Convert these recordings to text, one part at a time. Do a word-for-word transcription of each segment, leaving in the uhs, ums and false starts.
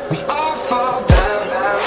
We all fall down, down,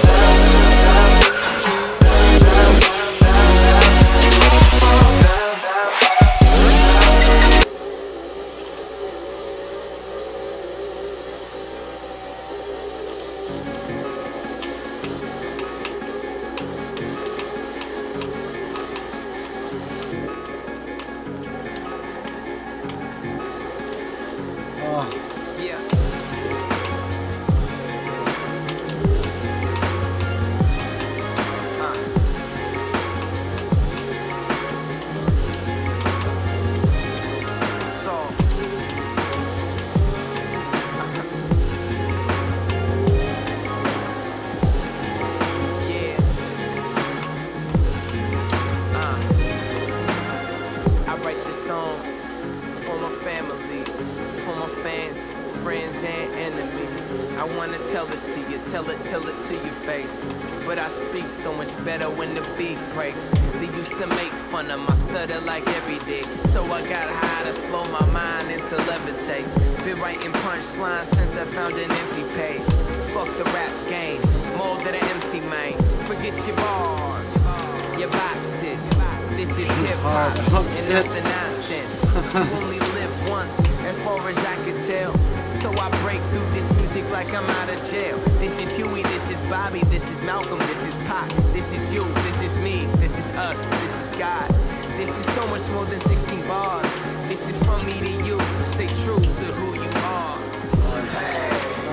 I wanna tell this to you, tell it, tell it to your face. But I speak so much better when the beat breaks. They used to make fun of my stutter like every day. So I got high to slow my mind and to levitate. Been writing punchlines since I found an empty page. Fuck the rap game, more than an M C man. Forget your bars, your boxes. This is hip-hop and not the nonsense. You only live once, as far as I can tell. So I break through this music like I'm out of jail. This is Huey, this is Bobby, this is Malcolm, this is Pac. This is you, this is me, this is us, this is God. This is so much more than sixteen bars. This is from me to you, stay true to who you are. Hey.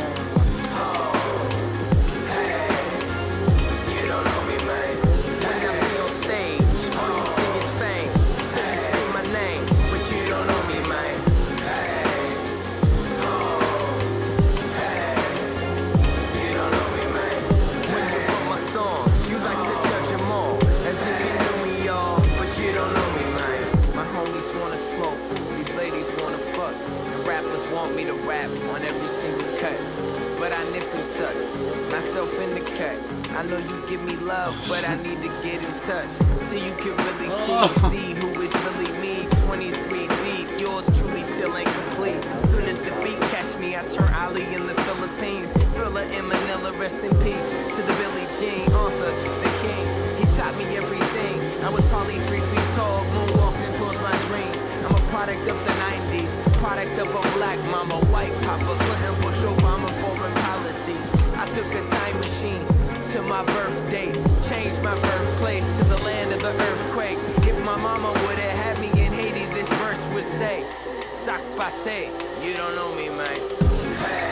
Want me to rap on every single cut, but I nip and tuck myself in the cut. I know you give me love, but I need to get in touch so you can really see, see who is really me. twenty-three deep, yours truly still ain't complete. Soon as the beat catch me, I turn Ali in the Philippines. Thriller in Manila, rest in peace to the Billie Jean author, the king. He taught me everything. I was probably three feet tall, moonwalking towards my dream. I'm a product of the nineties, product of a black mama, white papa, Clinton, Bush, Obama, foreign policy. I took a time machine to my birthday, changed my birthplace to the land of the earthquake. If my mama would have had me in Haiti, this verse would say, Sac passe, you don't know me, man. Hey.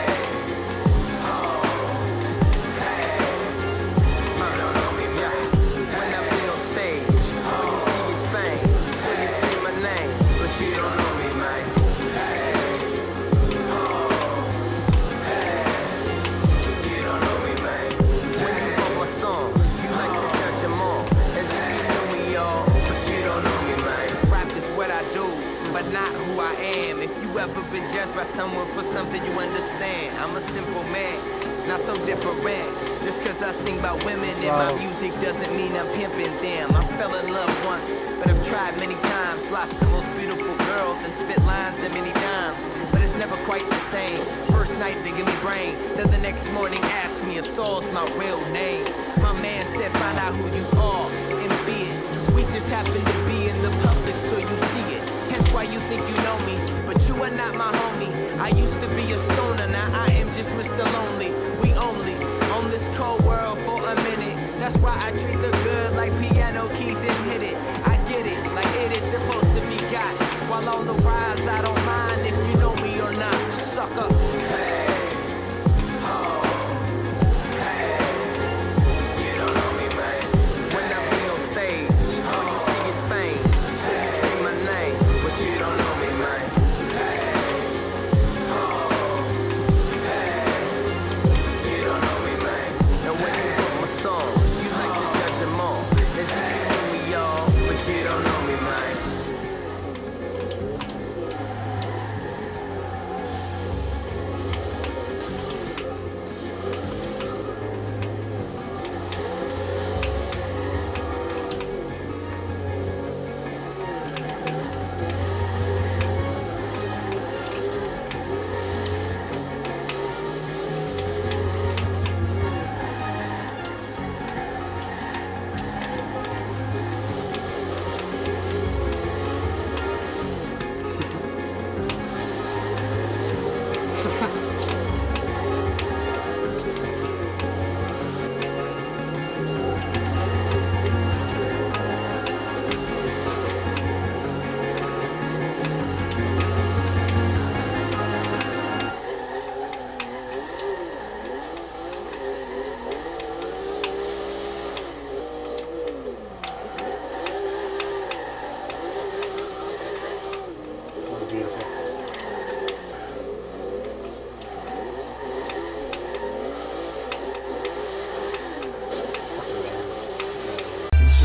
But not who I am. If you ever been judged by someone for something you understand, I'm a simple man, not so different. Just cause I sing about women in my music doesn't mean I'm pimping them. I fell in love once, but I've tried many times. Lost the most beautiful girl, then spit lines and many times. But it's never quite the same. First night they give me brain, then the next morning ask me if Saul's my real name. My man said find out who you are and be it. We just happen to be in the public so you see it. Hence why you think you know me, but you are not my homie. I used to be a stoner, now I am just Mister Lonely. We only on this cold world for a minute. That's why I treat the good like piano keys and hit it. I get it, like it is supposed to be got. While on the rise, I don't mind if you know me or not, sucker. Hey.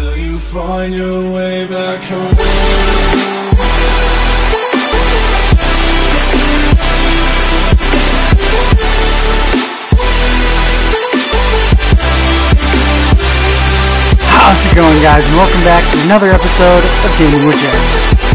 till you find your way back home. How's it going, guys, and welcome back to another episode of Gaming with Jared.